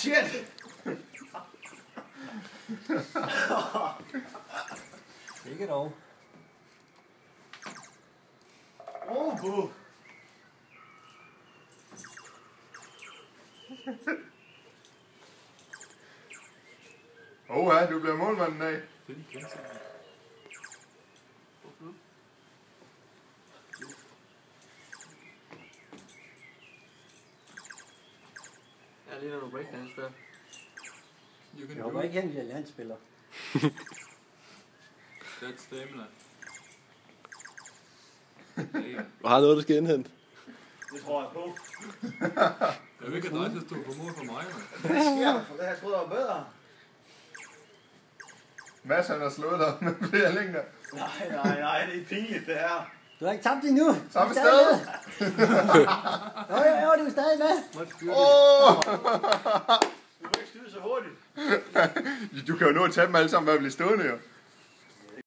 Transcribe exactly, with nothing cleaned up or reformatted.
shit! Ikke dog. Åh, bu! Åh ja, du bliver målmanden af. Det er de grænser. Ja, lige noget breakdance der. Jeg håber ikke, han bliver landspiller. Det er et stamina. Og har noget, der skal indhente. Det tror jeg på. Jeg vil ikke have dig til at stå på mål for mig, mand. Hvad sker der for det her? Troede jeg var bedre. Mads han har slået dig med flere længder. Nej, nej, nej, det er pinligt det her. Du har ikke tabt endnu. Samme sted. Jo, jo, jo, du er stadig med. Åh! Du må ikke skyde så hurtigt. Du kan jo nå at tage dem alle sammen, hvad bliver stående jo.